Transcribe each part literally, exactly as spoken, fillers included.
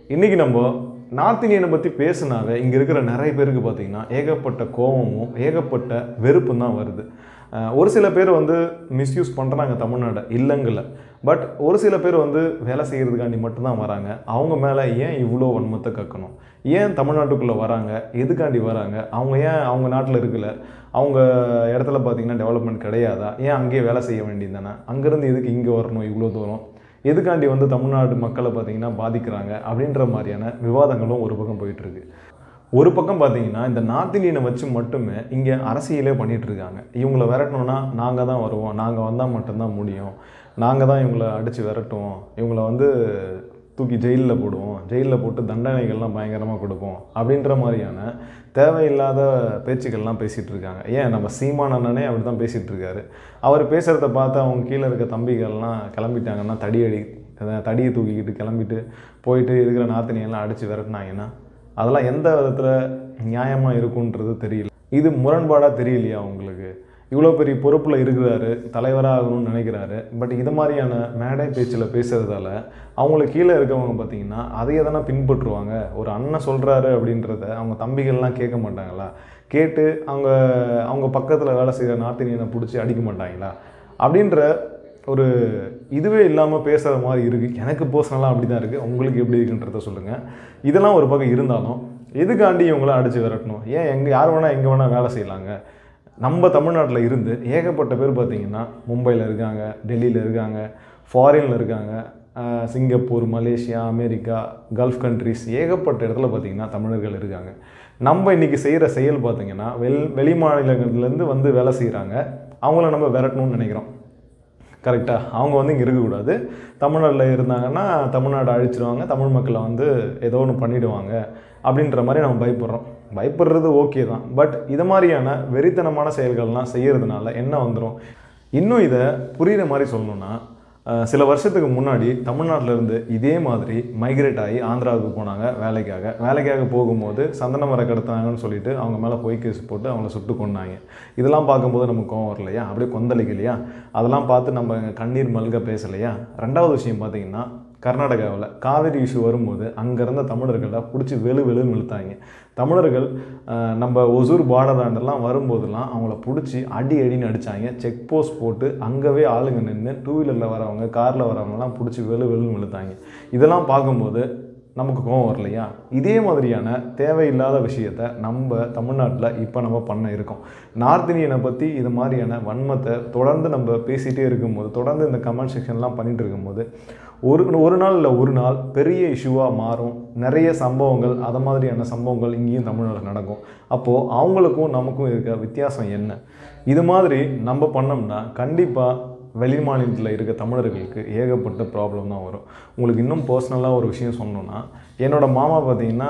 இன்றைக்கி நம்ம நார்த் இந்தியனை பற்றி பேசுனாவே இங்கே இருக்கிற நிறைய பேருக்கு பார்த்திங்கன்னா ஏகப்பட்ட கோபமும் ஏகப்பட்ட வெறுப்பும் தான் வருது. ஒரு சில பேர் வந்து மிஸ்யூஸ் பண்ணுறாங்க தமிழ்நாடை இல்லைங்கல்ல. பட் ஒரு சில பேர் வந்து வேலை செய்கிறதுக்காண்டி மட்டும்தான் வராங்க. அவங்க மேலே ஏன் இவ்வளோ வன்மத்தை கக்கணும்? ஏன் தமிழ்நாட்டுக்குள்ளே வராங்க? எதுக்காண்டி வராங்க? அவங்க ஏன் அவங்க நாட்டில் இருக்கல? அவங்க இடத்துல பார்த்திங்கன்னா டெவலப்மெண்ட் கிடையாதா? ஏன் அங்கேயே வேலை செய்ய வேண்டியது தானே? அங்கேருந்து எதுக்கு இங்கே வரணும் இவ்வளோ தூரம்? எதுக்காண்டி வந்து தமிழ்நாடு மக்களை பார்த்திங்கன்னா பாதிக்கிறாங்க அப்படின்ற மாதிரியான விவாதங்களும் ஒரு பக்கம் போயிட்டுருக்கு. ஒரு பக்கம் பார்த்திங்கன்னா இந்த நார்த் இந்தியனை வச்சு மட்டுமே இங்கே அரசியலே பண்ணிகிட்ருக்காங்க. இவங்களை விரட்டணுன்னா நாங்கள் தான் வருவோம், நாங்கள் வந்தால் மட்டும்தான் முடியும், நாங்கள் தான் இவங்களை அடித்து விரட்டுவோம், இவங்களை வந்து தூக்கி ஜெயிலில் போடுவோம், ஜெயிலில் போட்டு தண்டனைகள்லாம் பயங்கரமாக கொடுப்போம் அப்படின்ற மாதிரியான தேவையில்லாத பேச்சுக்கள்லாம் பேசிகிட்டு இருக்காங்க. ஏன் நம்ம சீமான் அண்ணனே அப்படி தான் பேசிகிட்டு இருக்காரு. அவர் பேசுகிறத பார்த்து அவங்க கீழே இருக்க தம்பிகள்லாம் கிளம்பிட்டாங்கன்னா தடியடி தடியை தூக்கிக்கிட்டு கிளம்பிட்டு போயிட்டு இருக்கிற நார்த் இந்தியன்லாம் அடித்து விரட்டினாங்கன்னா அதெல்லாம் எந்த விதத்தில் நியாயமாக இருக்குன்றது தெரியல. இது முரண்பாடாக தெரியலையா உங்களுக்கு? இவ்வளோ பெரிய பொறுப்பில் இருக்கிறாரு, தலைவராக ஆகணும்னு நினைக்கிறாரு. பட் இது மாதிரியான மேடை பேச்சில் பேசுகிறதால அவங்களுக்கு கீழே இருக்கவங்க பார்த்திங்கன்னா அதையே தானே பின்பற்றுவாங்க. ஒரு அண்ணன் சொல்கிறாரு அப்படின்றத அவங்க தம்பிகள்லாம் கேட்க மாட்டாங்களா? கேட்டு அவங்க அவங்க பக்கத்தில் வேலை செய்கிற நார்த் இந்தியனை பிடிச்சி அடிக்க மாட்டாங்களா? அப்படின்ற ஒரு இதுவே இல்லாமல் பேசுகிற மாதிரி இருக்குது. எனக்கு பர்சனலாக அப்படி தான் இருக்குது. உங்களுக்கு எப்படி இருக்குன்றத சொல்லுங்கள். இதெல்லாம் ஒரு பக்கம் இருந்தாலும் எதுக்காண்டி இவங்கள அடித்து விரட்டணும்? ஏன் எங்கே யார் வேணால் எங்கே வேணால் வேலை செய்யலாங்க. நம்ம தமிழ்நாட்டில் இருந்து ஏகப்பட்ட பேர் பார்த்திங்கன்னா மும்பையில் இருக்காங்க, டெல்லியில் இருக்காங்க, ஃபாரினில் இருக்காங்க, Singapore, Malaysia, America, gulf countries ஏகப்பட்ட இடத்துல பார்த்திங்கன்னா தமிழர்கள் இருக்காங்க. நம்ம இன்றைக்கி செய்கிற செயல் பார்த்திங்கன்னா வெள் வெளி மாநிலங்கள்லேருந்து வந்து வேலை செய்கிறாங்க. அவங்கள நம்ம விரட்டணும்னு நினைக்கிறோம். கரெக்டாக அவங்க வந்து இங்கே இருக்கக்கூடாது. தமிழ்நாட்டில் இருந்தாங்கன்னா தமிழ்நாடு அழிச்சிடுவாங்க, தமிழ் மக்களை வந்து ஏதோ ஒன்று பண்ணிவிடுவாங்க அப்படின்ற மாதிரி நம்ம பயப்படுறோம். பயப்படுறது ஓகே தான். பட் இது மாதிரியான வெறித்தனமான செயல்கள்லாம் செய்கிறதுனால என்ன வந்துடும்? இன்னும் இதை புரிகிற மாதிரி சொல்லணுன்னா, சில வருஷத்துக்கு முன்னாடி தமிழ்நாட்டிலேருந்து இதே மாதிரி மைக்ரேட் ஆகி ஆந்திராவுக்கு போனாங்க வேலைக்காக. வேலைக்காக போகும்போது சந்தன மரம் கடத்தாங்கன்னு சொல்லிட்டு அவங்க மேலே பொய் கேஸ் போட்டு அவங்கள சுட்டு கொண்டாங்க. இதெல்லாம் பார்க்கும்போது நமக்கு கோவம் வரலையா? அப்படியே கொந்தளிக்கலையா? அதெல்லாம் பார்த்து நம்ம கண்ணீர் மல்க பேசலையா? ரெண்டாவது விஷயம் பார்த்திங்கன்னா, கர்நாடகாவில் காவிரி இஷ்யூ வரும்போது அங்கே இருந்த தமிழர்களை பிடிச்சி வெளு வெளுன்னு இழுத்தாங்க. தமிழர்கள் நம்ம ஒசூர் பார்டராண்டெல்லாம் வரும்போதெல்லாம் அவங்கள பிடிச்சி அடி அடின்னு அடித்தாங்க. செக் போஸ்ட் போட்டு அங்கேவே ஆளுங்க நின்று டூ வீலரில் வரவங்க காரில் வரவங்கலாம் பிடிச்சி வெளு வெளுன்னு இழுத்தாங்க. இதெல்லாம் பார்க்கும்போது நமக்கு கோவம் வரலையா? இதே மாதிரியான தேவையில்லாத விஷயத்தை நம்ம தமிழ்நாட்டில் இப்போ நம்ம பண்ண இருக்கோம். நார்த் இந்தியனை பற்றி இது மாதிரியான வன்மத்தை தொடர்ந்து நம்ம பேசிகிட்டே இருக்கும்போது, தொடர்ந்து இந்த கமெண்ட் செக்ஷன்லாம் பண்ணிகிட்டு இருக்கும்போது ஒரு ஒரு நாள் இல்லை ஒரு நாள் பெரிய இஷ்யூவாக மாறும். நிறைய சம்பவங்கள் அது மாதிரியான சம்பவங்கள் இங்கேயும் தமிழ்நாட்டில் நடக்கும். அப்போது அவங்களுக்கும் நமக்கும் இருக்க வித்தியாசம் என்ன? இது மாதிரி நம்ம பண்ணோம்னா கண்டிப்பாக வெளி மாநிலத்தில் இருக்க தமிழர்களுக்கு ஏகப்பட்ட ப்ராப்ளம் தான் வரும். உங்களுக்கு இன்னும் பர்சனலாக ஒரு விஷயம் சொன்னோன்னா, என்னோடய மாமா பார்த்திங்கன்னா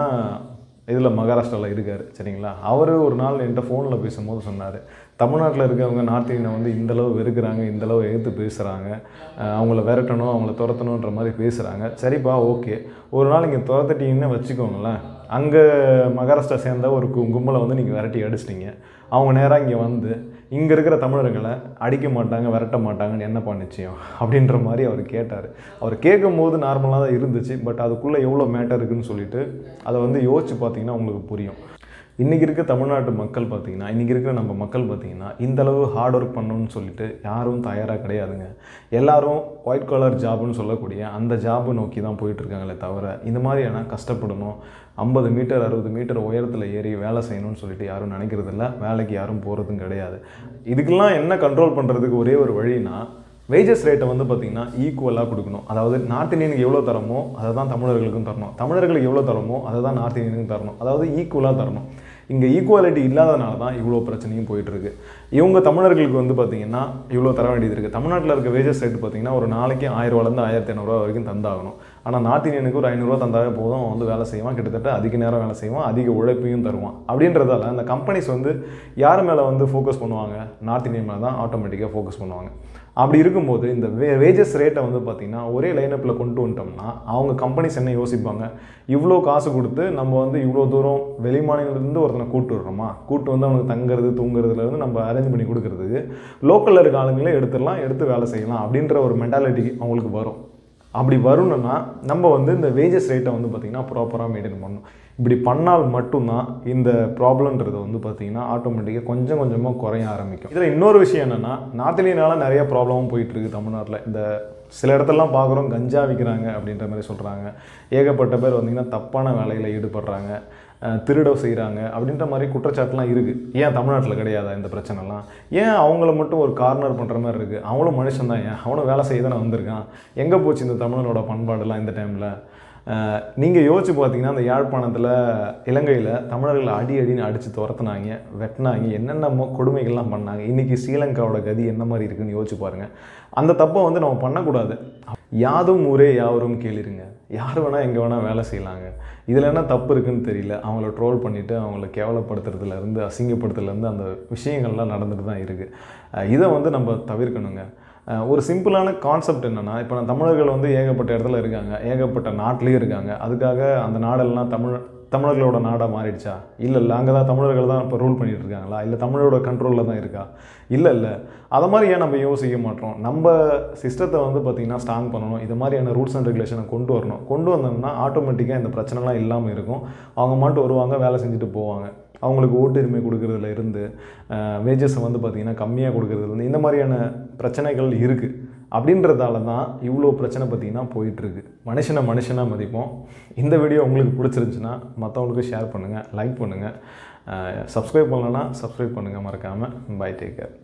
இதில் மகாராஷ்டிராவில் இருக்கார், சரிங்களா? அவர் ஒரு நாள் என்கிட்ட ஃபோனில் பேசும்போது சொன்னார், தமிழ்நாட்டில் இருக்கவங்க நார்த் இந்தியனை வந்து இந்தளவு வெறுக்கிறாங்க, இந்தளவு எதிர்த்து பேசுகிறாங்க, அவங்கள விரட்டணும், அவங்கள துரத்தணுன்ற மாதிரி பேசுகிறாங்க. சரிப்பா, ஓகே, ஒரு நாள் இங்கே துரத்திட்டீங்கன்னு வச்சுக்கோங்களேன். அங்கே மகாராஷ்டிரா சேர்ந்த ஒரு கு கும்பலை வந்து நீங்கள் விரட்டி அடிச்சிட்டிங்க. அவங்க நேராக இங்கே வந்து இங்கே இருக்கிற தமிழர்களை அடிக்க மாட்டாங்க, விரட்ட மாட்டாங்கன்னு என்னப்பா நிச்சயம் அப்படின்ற மாதிரி அவர் கேட்டார். அவர் கேட்கும்போது நார்மலாக தான் இருந்துச்சு. பட் அதுக்குள்ளே எவ்வளோ மேட்டர் இருக்குதுன்னு சொல்லிட்டு அதை வந்து யோசிச்சு பார்த்தீங்கன்னா உங்களுக்கு புரியும். இன்றைக்கி இருக்க தமிழ்நாட்டு மக்கள் பார்த்திங்கன்னா, இன்றைக்கி இருக்கிற நம்ம மக்கள் பார்த்திங்கன்னா இந்தளவு ஹார்ட் ஒர்க் பண்ணணும்னு சொல்லிட்டு யாரும் தயாராக கிடையாதுங்க. எல்லோரும் ஒயிட் கலர் ஜாப்னு சொல்லக்கூடிய அந்த ஜாபை நோக்கி தான் போயிட்டுருக்காங்களே தவிர இந்த மாதிரியான கஷ்டப்படணும், ஐம்பது மீட்டர் அறுபது மீட்டர் உயரத்தில் ஏறி வேலை செய்யணும்னு சொல்லிட்டு யாரும் நினைக்கிறதில்ல. வேலைக்கு யாரும் போகிறதும் கிடையாது. இதுக்கெல்லாம் என்ன கண்ட்ரோல் பண்ணுறதுக்கு ஒரே ஒரு வழினா, வேஜஸ் ரேட்டை வந்து பார்த்திங்கன்னா ஈக்குவலாக கொடுக்கணும். அதாவது நார்த் இந்தியனுக்கு எவ்வளோ தரமோ அதை தான் தமிழர்களுக்கும் தரணும், தமிழர்களுக்கு எவ்வளோ தரமோ அதை தான் நார்த் இந்தியனுக்கும் தரணும். அதாவது ஈக்குவலாக தரணும். இங்கே ஈக்குவாலிட்டி இல்லாதனால தான் இவ்வளோ பிரச்சனையும் போயிட்டுருக்கு. இவங்க தமிழர்களுக்கு வந்து பார்த்திங்கன்னா இவ்வளோ தர வேண்டியது இருக்குது. தமிழ்நாட்டில் இருக்க வேஜஸ் ரேட்டு பார்த்திங்கன்னா ஒரு நாளைக்கு ஆயிரரூவாலேருந்து ஆயிரத்தி ஐநூறுரூவா வரைக்கும் தந்தாகணும். ஆனால் நார்த் இந்தியனுக்கு ஒரு ஐநூறுரூவா தந்தாவே போதும், அவன் வந்து வேலை செய்வான், கிட்டத்தட்ட அதிக நேரம் வேலை செய்வான், அதிக உழைப்பையும் தருவான். அப்படின்றதால அந்த கம்பெனிஸ் வந்து யார் மேலே வந்து ஃபோக்கஸ் பண்ணுவாங்க? நார்த் இந்தியன் மேலே தான் ஆட்டோமேட்டிக்காக ஃபோக்கஸ் பண்ணுவாங்க. அப்படி இருக்கும்போது இந்த வே வேஜஸ் ரேட்டை வந்து பார்த்திங்கன்னா ஒரே லைனப்பில் கொண்டு வந்துட்டோம்னா அவங்க கம்பெனிஸ் என்ன யோசிப்பாங்க? இவ்வளோ காசு கொடுத்து நம்ம வந்து இவ்வளோ தூரம் வெளி மாநிலத்துலேருந்து ஒருத்தனை கூப்பிட்டு விடுறோமா, கூப்பிட்டு வந்து அவனுக்கு தங்குறது தூங்குறதுலேருந்து நம்ம அரேஞ்ச் பண்ணி கொடுக்குறதுக்கு லோக்கலில் இருக்க ஆளுங்களே எடுத்துடலாம், எடுத்து வேலை செய்யலாம் அப்படின்ற ஒரு மென்டாலிட்டி அவங்களுக்கு வரும். அப்படி வரணும்னா நம்ம வந்து இந்த வேஜஸ் ரேட்டை வந்து பார்த்திங்கன்னா ப்ராப்பராக மெயின்டைன் பண்ணணும். இப்படி பண்ணால் மட்டும்தான் இந்த ப்ராப்ளம்ன்றது வந்து பார்த்திங்கன்னா ஆட்டோமேட்டிக்காக கொஞ்சம் கொஞ்சமாக குறைய ஆரம்பிக்கும். இதில் இன்னொரு விஷயம் என்னென்னா, நார்த் இந்தியனால நிறைய ப்ராப்ளமும் போயிட்டுருக்கு தமிழ்நாட்டில். இந்த சில இடத்துலலாம் பார்க்குறோம் கஞ்சா விற்கிறாங்க அப்படின்ற மாதிரி சொல்கிறாங்க. ஏகப்பட்ட பேர் வந்திங்கன்னா தப்பான வேலையில் ஈடுபடுறாங்க, திருட செய்கிறாங்க அப்படின்ற மாதிரி குற்றச்சாட்டுலாம் இருக்குது. ஏன் தமிழ்நாட்டில் கிடையாதா இந்த பிரச்சனைலாம்? ஏன் அவங்கள மட்டும் ஒரு கார்னர் பண்ணுற மாதிரி இருக்குது? அவங்களும் மனுஷன் தான், ஏன் அவனும் வேலை செய்ய தானே வந்திருக்கான். எங்கே போச்சு இந்த தமிழனோட பண்பாடுலாம் இந்த டைமில்? நீங்கள் யோசிச்சு பார்த்தீங்கன்னா, அந்த யாழ்ப்பாணத்தில் இலங்கையில் தமிழர்களை அடி அடின்னு அடித்து துரத்துனாங்க, வெட்டினாங்க, என்னென்ன கொடுமைகள்லாம் பண்ணாங்க. இன்றைக்கி ஸ்ரீலங்காவோட கதி என்ன மாதிரி இருக்குதுன்னு யோசிச்சு பாருங்கள். அந்த தப்பை வந்து நம்ம பண்ணக்கூடாது. யாதும் ஊரே யாவரும் கேளிருங்க. யார் வேணால் எங்கே வேணால் வேலை செய்யலாங்க. இதில் என்ன தப்பு இருக்குதுன்னு தெரியல. அவங்கள ட்ரோல் பண்ணிவிட்டு அவங்கள கேவலப்படுத்துறதுலேருந்து அசிங்கப்படுத்துறதுலேருந்து அந்த விஷயங்கள்லாம் நடந்துட்டு தான் இருக்குது. இதை வந்து நம்ம தவிர்க்கணுங்க. ஒரு சிம்பிளான கான்செப்ட் என்னென்னா, இப்போ நான் தமிழர்கள் வந்து ஏகப்பட்ட இடத்துல இருக்காங்க, ஏகப்பட்ட நாட்டிலையும் இருக்காங்க. அதுக்காக அந்த நாடெல்லாம் தமிழ் தமிழர்களோட நாடாக மாறிடுச்சா? இல்லை இல்லை அங்கே தான் தமிழர்கள் தான் இப்போ ரூல் பண்ணிகிட்டு இருக்காங்களா? இல்லை தமிழோட கண்ட்ரோலில் தான் இருக்கா? இல்லை இல்லை அதை மாதிரி ஏன் நம்ம யோசிக்க மாட்டோம்? நம்ம சிஸ்டத்தை வந்து பார்த்திங்கன்னா ஸ்ட்ராங் பண்ணணும். இது மாதிரியான ரூல்ஸ் அண்ட் ரெகுலேஷனை கொண்டு வரணும். கொண்டு வந்தோம்னா ஆட்டோமேட்டிக்காக இந்த பிரச்சனைலாம் இல்லாமல் இருக்கும். அவங்க மட்டும் வருவாங்க, வேலை செஞ்சுட்டு போவாங்க. அவங்களுக்கு ஓட்டுரிமை கொடுக்குறதுல இருந்து வேஜஸை வந்து பார்த்திங்கன்னா கம்மியாக கொடுக்குறதுலேருந்து இந்த மாதிரியான பிரச்சனைகள் இருக்குது. அப்படின்றதால தான் இவ்வளோ பிரச்சனை பார்த்திங்கன்னா போயிட்டுருக்கு. மனுஷனை மனுஷனாக மதிப்போம். இந்த வீடியோ உங்களுக்கு பிடிச்சிருந்துச்சுன்னா மற்றவங்களுக்கு ஷேர் பண்ணுங்கள், லைக் பண்ணுங்கள். சப்ஸ்கிரைப் பண்ணலன்னா சப்ஸ்கிரைப் பண்ணுங்கள் மறக்காமல். Bye, take care.